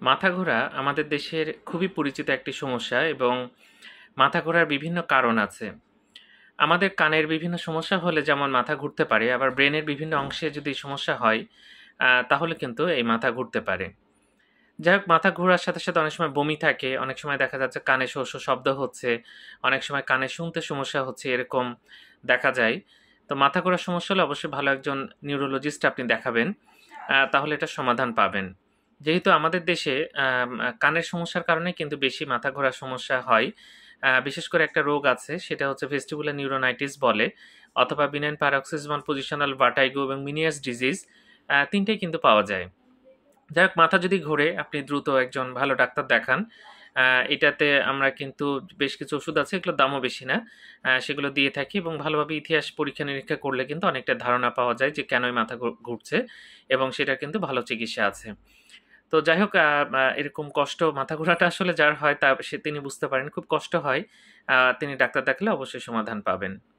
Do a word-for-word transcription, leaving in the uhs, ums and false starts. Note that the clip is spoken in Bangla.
মাথা ঘোরা আমাদের দেশের খুবই পরিচিত একটি সমস্যা এবং মাথা ঘোরার বিভিন্ন কারণ আছে। আমাদের কানের বিভিন্ন সমস্যা হলে যেমন মাথা ঘুরতে পারে, আবার ব্রেনের বিভিন্ন অংশে যদি সমস্যা হয় আ তাহলে কিন্তু এই মাথা ঘুরতে পারে। যাই হোক, মাথা ঘোরার সাথে, সাথে অনেক সময় বমি থাকে, অনেক সময় দেখা যাচ্ছে কানে শো, শো শব্দ হচ্ছে, অনেক সময় কানে শুনতে সমস্যা হচ্ছে, এরকম দেখা যায়। তো মাথা ঘোরার সমস্যা হলে অবশ্যই ভালো একজন নিউরোলজিস্ট আপনি দেখাবেন। আ তাহলে এটার সমাধান পাবেন। যেহেতু আমাদের দেশে আম আ কানের সমস্যার কারণে কিন্তু বেশি মাথা ঘোরার সমস্যা হয়। আ বিশেষ করে একটা রোগ আছে, সেটা হচ্ছে ভেস্টিবুলার নিউরোনাইটিস বলে, অথবা বিনাইন প্যারক্সিসমাল পজিশনাল ভার্টাইগো এবং মিনিয়াস ডিজিজ। আ তিন টাই কিন্তু পাওয়া যায়। যাই হোক, মাথা যদি ঘোরে আপনি দ্রুত একজন ভালো ডাক্তার দেখান। আ এটাতে আমরা কিন্তু বেশ কিছু ওষুধ আছে, এগুলোর দামও বেশি না। আ সেগুলো দিয়ে থাকি এবং ভালোভাবে ইতিহাস পরীক্ষা-নিরীক্ষা করলে কিন্তু অনেকটা ধারণা পাওয়া যায় যে কেনই মাথা ঘু ঘুরছে, এবং সেটার কিন্তু ভালো চিকিৎসা আছে। তো যাই হোক, আ আ এরকম কষ্ট মাথা ঘোরাটা আসলে যার হয় তা সে তিনি বুঝতে পারেন খুব কষ্ট হয়। আ তিনি ডাক্তার দেখালে অবশ্যই সমাধান পাবেন।